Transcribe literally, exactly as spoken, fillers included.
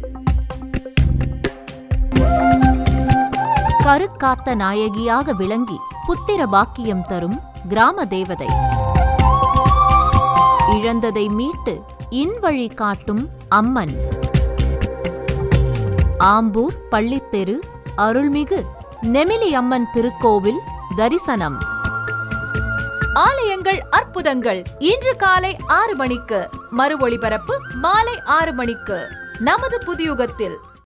கருக்காத்த நாயகியாக விளங்கி புத்திர பாக்கியம் தரும் கிராம தேவதை. இழந்ததை மீட்டு இன்வழி காட்டும் அம்மன். ஆம்பூர் பள்ளித்தெரு அருள்மிகு நெமிலி அம்மன் திருக்கோவில் தரிசனம். ஆலயங்கள் அற்புதங்கள் இன்று காலை ஆறு மணிக்கு, மறு ஒளிபரப்பு மாலை ஆறு மணிக்கு நமது புதியுகத்தில்.